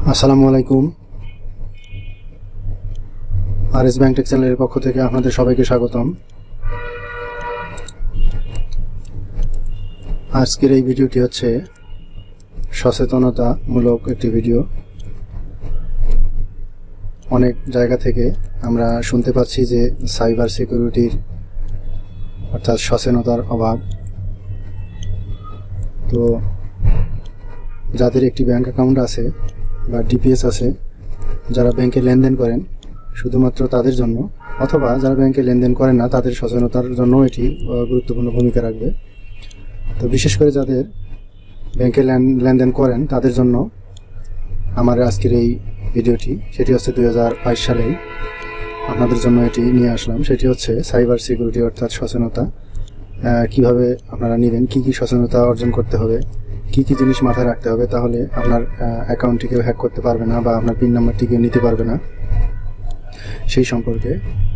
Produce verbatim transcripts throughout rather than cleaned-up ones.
আসসালামু আলাইকুম। Rsbanktech চ্যানেলের পক্ষ থেকে আপনাদের সবাইকে স্বাগতম। আজকের এই ভিডিওটি হচ্ছে সচেতনতামূলক একটি ভিডিও। অনেক জায়গা থেকে আমরা শুনতে পাচ্ছি যে সাইবার সিকিউরিটির অর্থাৎ সচেতনতার অভাব। তো যাদের একটি ব্যাংক অ্যাকাউন্ট আছে বা ডিপিএস আছে, যারা ব্যাংকে লেনদেন করেন, শুধুমাত্র তাদের জন্য, অথবা যারা ব্যাংকে লেনদেন করেন না তাদের সচেতনতার জন্য এটি গুরুত্বপূর্ণ ভূমিকা রাখবে। তো বিশেষ করে যাদের ব্যাংকে লেনদেন করেন তাদের জন্য আমার আজকের এই ভিডিওটি, সেটি হচ্ছে দুই হাজার বাইশ সালেই আপনাদের জন্য এটি নিয়ে আসলাম। সেটি হচ্ছে সাইবার সিকিউরিটি অর্থাৎ সচেতনতা কিভাবে আপনারা নেবেন, কি কি সচেতনতা অর্জন করতে হবে, কি কি জিনিস মাথায় রাখতে হবে, তাহলে আপনার অ্যাকাউন্টটিকেও হ্যাক করতে পারবে না বা আপনার পিন নাম্বারটিকেও নিতে পারবে না, সেই সম্পর্কে।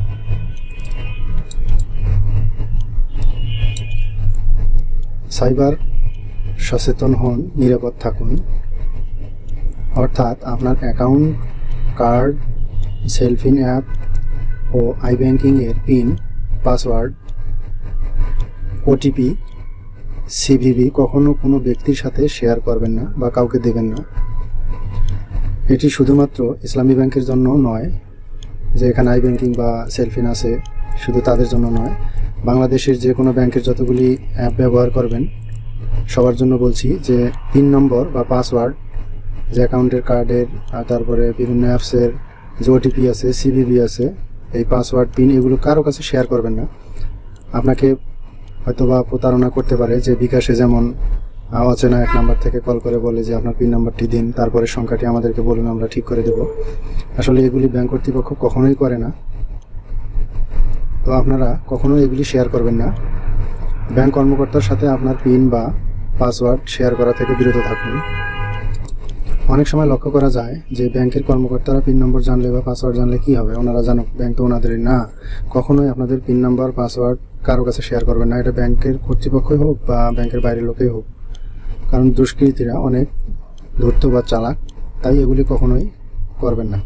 সাইবার সচেতন হন, নিরাপদ থাকুন। অর্থাৎ আপনার অ্যাকাউন্ট, কার্ড, সেলফিন অ্যাপ ও আই ব্যাংকিং এর পিন, পাসওয়ার্ড, ওটিপি, সিভিভি কখনো কোনো ব্যক্তির সাথে শেয়ার করবেন না বা কাউকে দেবেন না। এটি শুধুমাত্র ইসলামী ব্যাংকের জন্য নয়, যে এখানে আই ব্যাংকিং বা সেলফিন আছে শুধু তাদের জন্য নয়, বাংলাদেশের যে কোনো ব্যাংকের যতগুলি অ্যাপ ব্যবহার করবেন সবার জন্য বলছি যে পিন নম্বর বা পাসওয়ার্ড, যে অ্যাকাউন্টের, কার্ডের, আর তারপরে বিভিন্ন অ্যাপসের যে ওটিপি আছে, সিভিভি আছে, এই পাসওয়ার্ড, পিন এগুলো কারো কাছে শেয়ার করবেন না। আপনাকে হয়তোবা প্রতারণা করতে পারে, যে বিকাশে যেমন অচেনা এক নাম্বার থেকে কল করে বলে যে আপনার পিন নাম্বারটি দিন, তারপরে সংখ্যাটি আমাদেরকে বলুন, আমরা ঠিক করে দেব। আসলে এগুলি ব্যাংক কর্তৃপক্ষ কখনোই করে না। তো আপনারা কখনোই এগুলি শেয়ার করবেন না। ব্যাংক কর্মকর্তার সাথে আপনার পিন বা পাসওয়ার্ড শেয়ার করা থেকে বিরত থাকুন। অনেক সময় লক্ষ্য করা যায় যে ব্যাংকের কর্মকর্তারা পিন নম্বর জানলে বা পাসওয়ার্ড জানলে কি হবে, ওনারা জানুক, ব্যাংক তো ওনাদেরই না। কখনোই আপনাদের পিন নাম্বার, পাসওয়ার্ড কারো কাছে শেয়ার করবেন না, এটা ব্যাংকের কর্তৃপক্ষই হোক বা ব্যাংকের বাইরের লোকেই হোক। কারণ দুষ্কৃতীরা অনেক ধূর্ত বা চালাক, তাই এগুলি কখনোই করবেন না।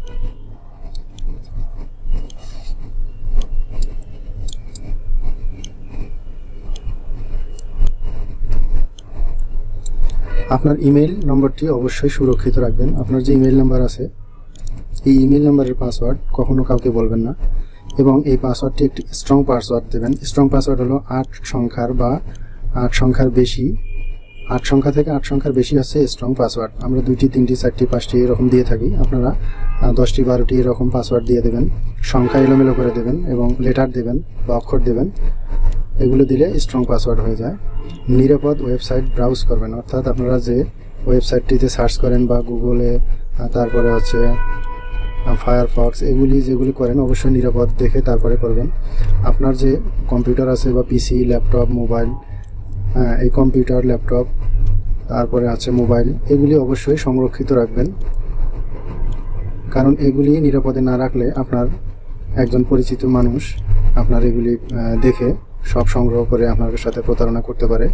আপনার ইমেল নম্বরটি অবশ্যই সুরক্ষিত রাখবেন। আপনার যে ইমেল নাম্বার আছে, এই ইমেল নাম্বারের পাসওয়ার্ড কখনো কাউকে বলবেন না, এবং এই পাসওয়ার্ডটি একটি স্ট্রং পাসওয়ার্ড দেবেন। স্ট্রং পাসওয়ার্ড হলো আট সংখ্যার বা আট সংখ্যার বেশি, আট সংখ্যা থেকে আট সংখ্যার বেশি হচ্ছে স্ট্রং পাসওয়ার্ড। আমরা দুইটি, তিনটি, চারটি, পাঁচটি এরকম দিয়ে থাকি, আপনারা দশটি, বারোটি এরকম পাসওয়ার্ড দিয়ে দেবেন। সংখ্যা এলোমেলো করে দেবেন এবং লেটার দেবেন বা অক্ষর দেবেন, এগুলো দিলে স্ট্রং পাসওয়ার্ড হয়ে যায়। নিরাপদ ওয়েবসাইট ব্রাউজ করবেন, অর্থাৎ আপনারা যে ওয়েবসাইটটিতে সার্চ করেন বা গুগলে, তারপরে হচ্ছে ফায়ারফক্স, এগুলি যেগুলি করেন অবশ্যই নিরাপদ দেখে তারপরে করবেন। আপনার যে কম্পিউটার আছে বা পিসি, ল্যাপটপ, মোবাইল, এই কম্পিউটার, ল্যাপটপ, তারপরে আছে মোবাইল, এগুলি অবশ্যই সংরক্ষিত রাখবেন। কারণ এগুলি নিরাপদে না রাখলে আপনার একজন পরিচিত মানুষ আপনার এগুলি দেখে সব সংগ্রহ করে আপনার সাথে প্রতারণা করতে পারে।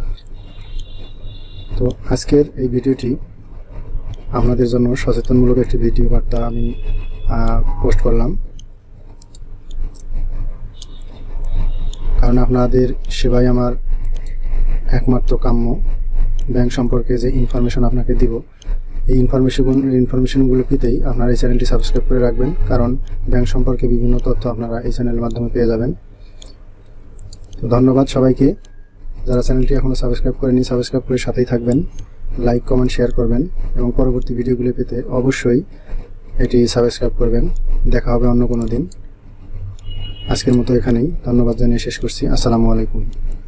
তো আজকের এই ভিডিওটি আপনাদের জন্য সচেতনমূলক একটি ভিডিও বার্তা আমি পোস্ট করলাম, কারণ আপনাদের সেবাই আমার একমাত্র কাম্য। ব্যাংক সম্পর্কে যে ইনফরমেশন আপনাকে দিব, এই ইনফরমেশন ইনফরমেশনগুলো পেতেই আপনারা এই চ্যানেলটি সাবস্ক্রাইব করে রাখবেন, কারণ ব্যাংক সম্পর্কে বিভিন্ন তথ্য আপনারা এই চ্যানেলের মাধ্যমে পেয়ে যাবেন। তো ধন্যবাদ সবাইকে। যারা চ্যানেলটি এখনও সাবস্ক্রাইব করেনি, সাবস্ক্রাইব করে সাথেই থাকবেন, লাইক, কমেন্ট, শেয়ার করবেন এবং পরবর্তী ভিডিওগুলি পেতে অবশ্যই এটি সাবস্ক্রাইব করবেন। দেখা হবে অন্য কোনো দিন। আজকের মতো এখানেই, ধন্যবাদ জানিয়ে শেষ করছি। আসসালামু আলাইকুম।